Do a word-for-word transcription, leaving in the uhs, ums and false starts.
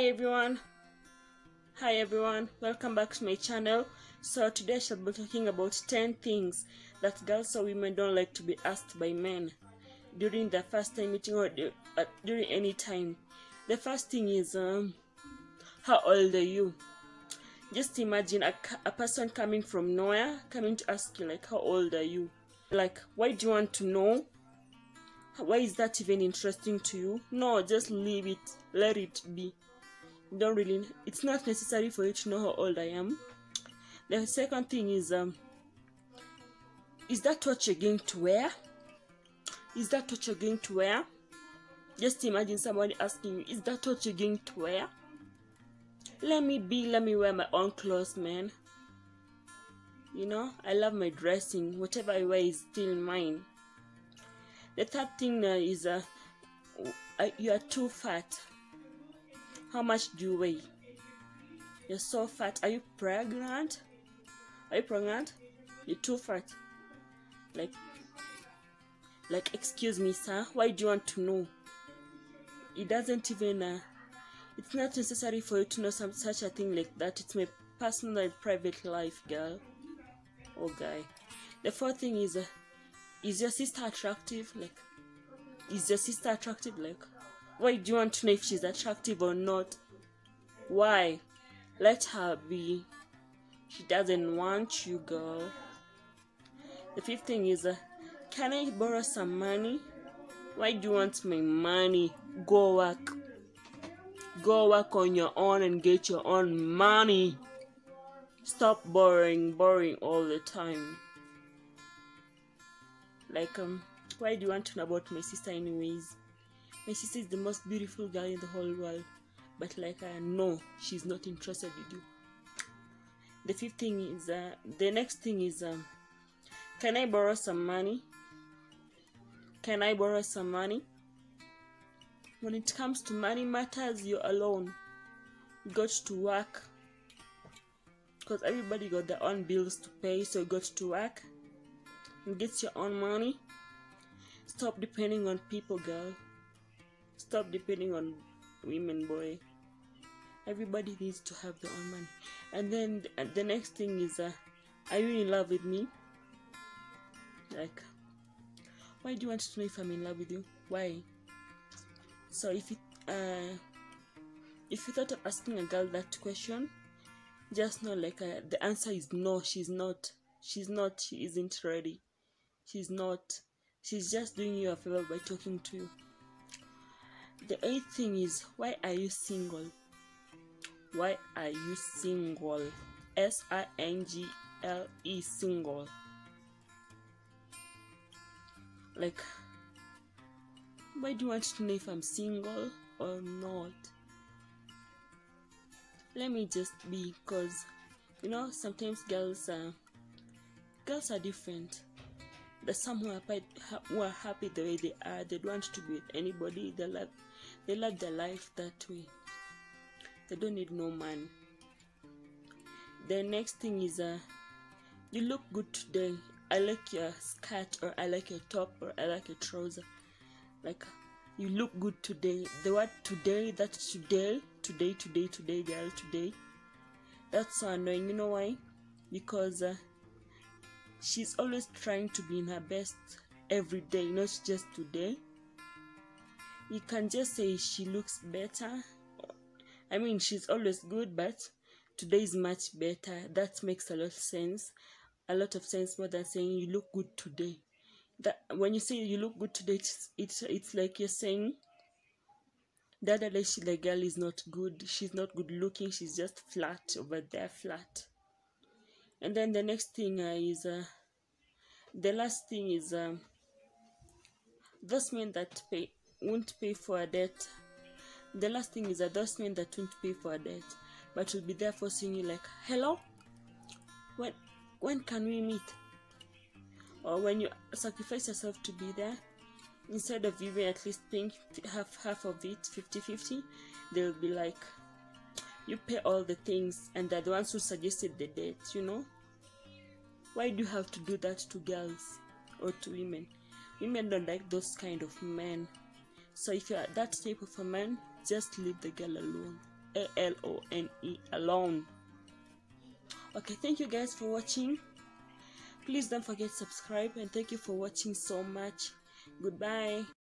everyone hi everyone welcome back to my channel. So today I shall be talking about ten things that girls or women don't like to be asked by men during their first time meeting or uh, during any time. The first thing is um how old are you? Just imagine a, a person coming from nowhere coming to ask you like, how old are you? Like, why do you want to know? Why is that even interesting to you? No, just leave it, let it be. Don't really, it's not necessary for you to know how old I am. The second thing is um is that what you're going to wear? Is that what you're going to wear? Just imagine somebody asking you, is that what you're going to wear? Let me be, let me wear my own clothes, man. You know, I love my dressing. Whatever I wear is still mine. The third thing uh, is uh, uh, you are too fat. How much do you weigh? You're so fat. Are you pregnant? Are you pregnant? You're too fat. Like, like, excuse me, sir. Why do you want to know? It doesn't even. Uh, it's not necessary for you to know some such a thing like that. It's my personal and private life, girl or guy. The fourth thing is. Uh, Is your sister attractive? Like, is your sister attractive? Like, why do you want to know if she's attractive or not? Why? Let her be. She doesn't want you, girl. The fifth thing is, uh, can I borrow some money? Why do you want my money? Go work. Go work on your own and get your own money. Stop borrowing, borrowing all the time. Like, um, why do you want to know about my sister anyways? My sister is the most beautiful girl in the whole world. But like, I know she's not interested in you. The fifth thing is, uh, the next thing is, um, can I borrow some money? Can I borrow some money? When it comes to money matters, you're alone. You got to work. Because everybody got their own bills to pay, so you got to work. And get your own money. Stop depending on people, girl. Stop depending on women, boy. Everybody needs to have their own money. And then th the next thing is, uh, are you in love with me? Like, why do you want to know if I'm in love with you? Why? So if it, uh, if you thought of asking a girl that question, just know like uh, the answer is no. She's not. She's not. She isn't ready. She's not. She's just doing you a favor by talking to you. The eighth thing is, why are you single? Why are you single? S I N G L E, single. Like, why do you want to know if I'm single or not? Let me just be, because, you know, sometimes girls are, girls are different. There's some who are, who are happy the way they are. They don't want to be with anybody. They love, they love their life that way. They don't need no man. The next thing is, uh, you look good today. I like your skirt, or I like your top, or I like your trouser. Like, you look good today. The word today, that's today, today, today, today, girl, today. That's so annoying. You know why? Because uh, she's always trying to be in her best every day, not just today. You can just say she looks better. I mean, she's always good, but today is much better. That makes a lot of sense. A lot of sense more than saying you look good today. That when you say you look good today, it's it's, it's like you're saying the other day she, the girl is not good. She's not good looking. She's just flat over there, flat. And then the next thing uh, is uh, the last thing is um, those men that pay won't pay for a debt. The last thing is that those men that won't pay for a debt, but will be there forcing you like, hello, when when can we meet? Or when you sacrifice yourself to be there, instead of even at least paying half half of it, fifty fifty, they'll be like, you pay all the things, and they're the ones who suggested the date, you know? Why do you have to do that to girls or to women? Women don't like those kind of men. So if you're that type of a man, just leave the girl alone. A L O N E, alone. Okay, thank you guys for watching. Please don't forget to subscribe, and thank you for watching so much. Goodbye.